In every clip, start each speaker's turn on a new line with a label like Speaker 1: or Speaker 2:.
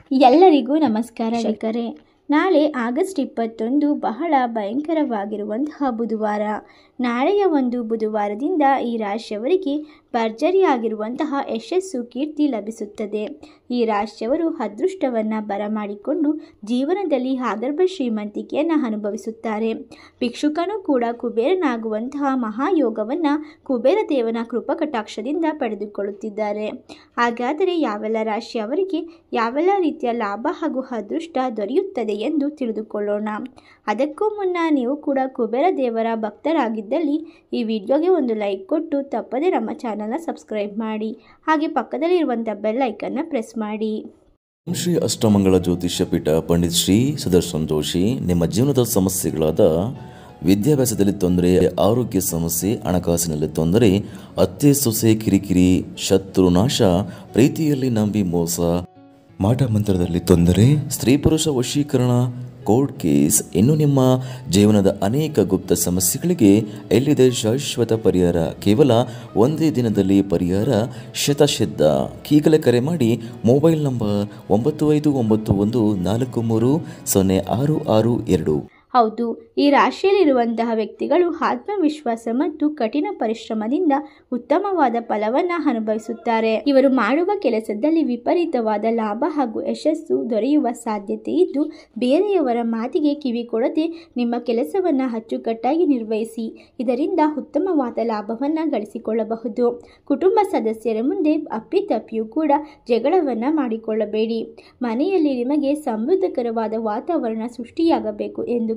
Speaker 1: ಎಲ್ಲರಿಗೂ ನಮಸ್ಕಾರ ವೀಕ್ಷಕರೇ. ನಾಳೆ ಆಗಸ್ಟ್ 21 ಬಹಳ ಭಯಂಕರವಾಗಿರುವಂತಹ ಬುಧವಾರ. ನಾಳೆಯ ಒಂದು ಬುಧವಾರದಿಂದ ಈ ರಾಶಿಯವರಿಗೆ ಭರ್ಜರಿಯಾಗಿರುವಂತಹ ಯಶಸ್ಸು ಕೀರ್ತಿ ಲಭಿಸುತ್ತದೆ. ಈ ರಾಶಿಯವರು ಅದೃಷ್ಟವನ್ನು ಬರಮಾಡಿಕೊಂಡು ಜೀವನದಲ್ಲಿ ಆಗರ್ಭ ಶ್ರೀಮಂತಿಕೆಯನ್ನು ಅನುಭವಿಸುತ್ತಾರೆ. ಭಿಕ್ಷುಕನು ಕೂಡ ಕುಬೇರನಾಗುವಂತಹ ಮಹಾಯೋಗವನ್ನು ಕುಬೇರ ದೇವನ ಕೃಪಕಟಾಕ್ಷದಿಂದ ಪಡೆದುಕೊಳ್ಳುತ್ತಿದ್ದಾರೆ. ಹಾಗಾದರೆ ಯಾವೆಲ್ಲ ರಾಶಿಯವರಿಗೆ ಯಾವೆಲ್ಲ ರೀತಿಯ ಲಾಭ ಹಾಗೂ ಅದೃಷ್ಟ ದೊರೆಯುತ್ತದೆ ಎಂದು ತಿಳಿದುಕೊಳ್ಳೋಣ. ಅದಕ್ಕೂ ಮುನ್ನ ನೀವು ಕೂಡ ಕುಬೇರ ದೇವರ ಭಕ್ತರಾಗಿದ್ದಲ್ಲಿ ಈ ವಿಡಿಯೋಗೆ ಒಂದು ಲೈಕ್ ಕೊಟ್ಟು ತಪ್ಪದೆ ನಮ್ಮ ಚಾನಲ್ನ ಸಬ್ಸ್ಕ್ರೈಬ್ ಮಾಡಿ, ಹಾಗೆ ಪಕ್ಕದಲ್ಲಿರುವಂಥ ಬೆಲ್ ಐಕನ್ನ ಪ್ರೆಸ್ ಮಾಡಿ.
Speaker 2: ಶ್ರೀ ಅಷ್ಟಮಂಗಳ ಜ್ಯೋತಿಷ್ಯ ಪೀಠ ಪಂಡಿತ್ ಶ್ರೀ ಸುದರ್ಶನ್ ಜೋಶಿ ನಿಮ್ಮ ಜೀವನದ ಸಮಸ್ಯೆಗಳಾದ ವಿದ್ಯಾಭ್ಯಾಸದಲ್ಲಿ ತೊಂದರೆ, ಆರೋಗ್ಯ ಸಮಸ್ಯೆ, ಹಣಕಾಸಿನಲ್ಲಿ ತೊಂದರೆ, ಅತ್ತೆ ಸೊಸೆ ಕಿರಿಕಿರಿ, ಶತ್ರುನಾಶ, ಪ್ರೀತಿಯಲ್ಲಿ ನಂಬಿ ಮೋಸ, ಮಾಟ ಮಂತ್ರದಲ್ಲಿ ತೊಂದರೆ, ಸ್ತ್ರೀ ಪುರುಷ ವಶೀಕರಣ, ಕೋರ್ಟ್ ಕೇಸ್, ಇನ್ನು ನಿಮ್ಮ ಜೀವನದ ಅನೇಕ ಗುಪ್ತ ಸಮಸ್ಯೆಗಳಿಗೆ ಎಲ್ಲಿದೆ ಶಾಶ್ವತ ಪರಿಹಾರ. ಕೇವಲ ಒಂದೇ ದಿನದಲ್ಲಿ ಪರಿಹಾರ ಶತಸಿದ್ಧ. ಈಗಲೇ ಕರೆ ಮಾಡಿ ಮೊಬೈಲ್ ನಂಬರ್ 9591430662.
Speaker 1: ಹೌದು, ಈ ರಾಶಿಯಲ್ಲಿರುವಂತಹ ವ್ಯಕ್ತಿಗಳು ಆತ್ಮವಿಶ್ವಾಸ ಮತ್ತು ಕಠಿಣ ಪರಿಶ್ರಮದಿಂದ ಉತ್ತಮವಾದ ಫಲವನ್ನು ಅನುಭವಿಸುತ್ತಾರೆ. ಇವರು ಮಾಡುವ ಕೆಲಸದಲ್ಲಿ ವಿಪರೀತವಾದ ಲಾಭ ಹಾಗೂ ಯಶಸ್ಸು ದೊರೆಯುವ ಸಾಧ್ಯತೆ ಇದ್ದು, ಬೇರೆಯವರ ಮಾತಿಗೆ ಕಿವಿ ಕೊಡದೆ ನಿಮ್ಮ ಕೆಲಸವನ್ನು ಅಚ್ಚುಕಟ್ಟಾಗಿ ನಿರ್ವಹಿಸಿ. ಇದರಿಂದ ಉತ್ತಮವಾದ ಲಾಭವನ್ನು ಗಳಿಸಿಕೊಳ್ಳಬಹುದು. ಕುಟುಂಬ ಸದಸ್ಯರ ಮುಂದೆ ಅಪ್ಪಿತಪ್ಪಿಯೂ ಕೂಡ ಜಗಳವನ್ನು ಮಾಡಿಕೊಳ್ಳಬೇಡಿ. ಮನೆಯಲ್ಲಿ ನಿಮಗೆ ಸಮೃದ್ಧಕರವಾದ ವಾತಾವರಣ ಸೃಷ್ಟಿಯಾಗಬೇಕು ಎಂದುಕೊಂಡರೆ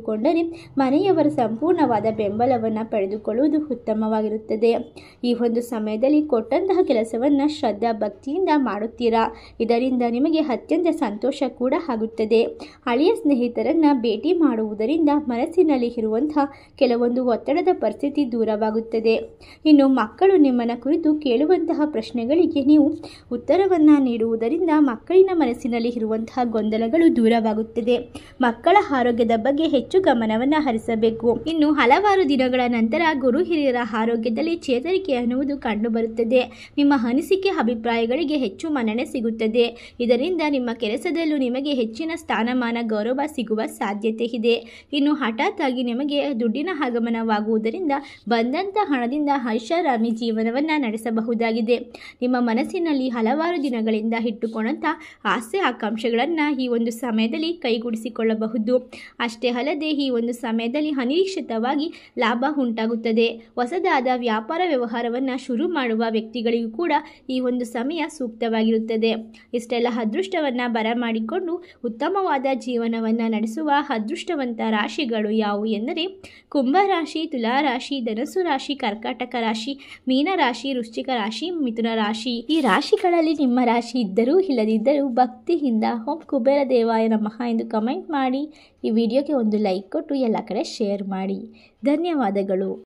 Speaker 1: ಮನೆಯವರ ಸಂಪೂರ್ಣವಾದ ಬೆಂಬಲವನ್ನು ಪಡೆದುಕೊಳ್ಳುವುದು ಉತ್ತಮವಾಗಿರುತ್ತದೆ. ಈ ಒಂದು ಸಮಯದಲ್ಲಿ ಕೊಟ್ಟಂತಹ ಕೆಲಸವನ್ನು ಶ್ರದ್ಧಾ ಭಕ್ತಿಯಿಂದ ಮಾಡುತ್ತೀರಾ. ಇದರಿಂದ ನಿಮಗೆ ಅತ್ಯಂತ ಸಂತೋಷ ಕೂಡ ಆಗುತ್ತದೆ. ಹಳೆಯ ಸ್ನೇಹಿತರನ್ನು ಭೇಟಿ ಮಾಡುವುದರಿಂದ ಮನಸ್ಸಿನಲ್ಲಿ ಇರುವಂತಹ ಕೆಲವೊಂದು ಒತ್ತಡದ ಪರಿಸ್ಥಿತಿ ದೂರವಾಗುತ್ತದೆ. ಇನ್ನು ಮಕ್ಕಳು ನಿಮ್ಮನ್ನು ಕುರಿತು ಕೇಳುವಂತಹ ಪ್ರಶ್ನೆಗಳಿಗೆ ನೀವು ಉತ್ತರವನ್ನು ನೀಡುವುದರಿಂದ ಮಕ್ಕಳಿನ ಮನಸ್ಸಿನಲ್ಲಿ ಇರುವಂತಹ ಗೊಂದಲಗಳು ದೂರವಾಗುತ್ತದೆ. ಮಕ್ಕಳ ಆರೋಗ್ಯದ ಬಗ್ಗೆ ಹೆಚ್ಚು ಗಮನವನ್ನು ಹರಿಸಬೇಕು. ಇನ್ನು ಹಲವಾರು ದಿನಗಳ ನಂತರ ಗುರು ಹಿರಿಯರ ಆರೋಗ್ಯದಲ್ಲಿ ಚೇತರಿಕೆ ಅನ್ನುವುದು ಕಂಡುಬರುತ್ತದೆ. ನಿಮ್ಮ ಅನಿಸಿಕೆ ಅಭಿಪ್ರಾಯಗಳಿಗೆ ಹೆಚ್ಚು ಮನ್ನಣೆ ಸಿಗುತ್ತದೆ. ಇದರಿಂದ ನಿಮ್ಮ ಕೆಲಸದಲ್ಲೂ ನಿಮಗೆ ಹೆಚ್ಚಿನ ಸ್ಥಾನಮಾನ ಗೌರವ ಸಿಗುವ ಸಾಧ್ಯತೆ ಇದೆ. ಇನ್ನು ಹಠಾತ್ ಆಗಿ ನಿಮಗೆ ದುಡ್ಡಿನ ಆಗಮನವಾಗುವುದರಿಂದ ಬಂದಂಥ ಹಣದಿಂದ ಐಷಾರಾಮಿ ಜೀವನವನ್ನು ನಡೆಸಬಹುದಾಗಿದೆ. ನಿಮ್ಮ ಮನಸ್ಸಿನಲ್ಲಿ ಹಲವಾರು ದಿನಗಳಿಂದ ಇಟ್ಟುಕೊಂಡಂಥ ಆಸೆ ಆಕಾಂಕ್ಷೆಗಳನ್ನು ಈ ಒಂದು ಸಮಯದಲ್ಲಿ ಕೈಗೂಡಿಸಿಕೊಳ್ಳಬಹುದು. ಅಷ್ಟೇ ಅಲ್ಲದೆ ಈ ಒಂದು ಸಮಯದಲ್ಲಿ ಅನಿರೀಕ್ಷಿತವಾಗಿ ಲಾಭ ಉಂಟಾಗುತ್ತದೆ. ಹೊಸದಾದ ವ್ಯಾಪಾರ ವ್ಯವಹಾರವನ್ನು ಶುರು ಮಾಡುವ ವ್ಯಕ್ತಿಗಳಿಗೂ ಕೂಡ ಈ ಒಂದು ಸಮಯ ಸೂಕ್ತವಾಗಿರುತ್ತದೆ. ಇಷ್ಟೆಲ್ಲ ಅದೃಷ್ಟವನ್ನು ಬರಮಾಡಿಕೊಂಡು ಉತ್ತಮವಾದ ಜೀವನವನ್ನು ನಡೆಸುವ ಅದೃಷ್ಟವಂತ ರಾಶಿಗಳು ಯಾವುವು ಎಂದರೆ ಕುಂಭರಾಶಿ, ತುಲಾರಾಶಿ, ಧನಸ್ಸು ರಾಶಿ, ಕರ್ಕಾಟಕ ರಾಶಿ, ಮೀನರಾಶಿ, ವೃಶ್ಚಿಕ ರಾಶಿ, ಮಿಥುನ ರಾಶಿ. ಈ ರಾಶಿಗಳಲ್ಲಿ ನಿಮ್ಮ ರಾಶಿ ಇದ್ದರೂ ಇಲ್ಲದಿದ್ದರೂ ಭಕ್ತಿಯಿಂದ ಓಂ ಕುಬೇರ ದೇವಾಯ ನಮಃ ಎಂದು ಕಮೆಂಟ್ ಮಾಡಿ. ಈ ವಿಡಿಯೋಗೆ ಒಂದು ಲೈಕ್ ಕೊಟ್ಟು ಎಲ್ಲ ಕಡೆ ಶೇರ್ ಮಾಡಿ. ಧನ್ಯವಾದಗಳು.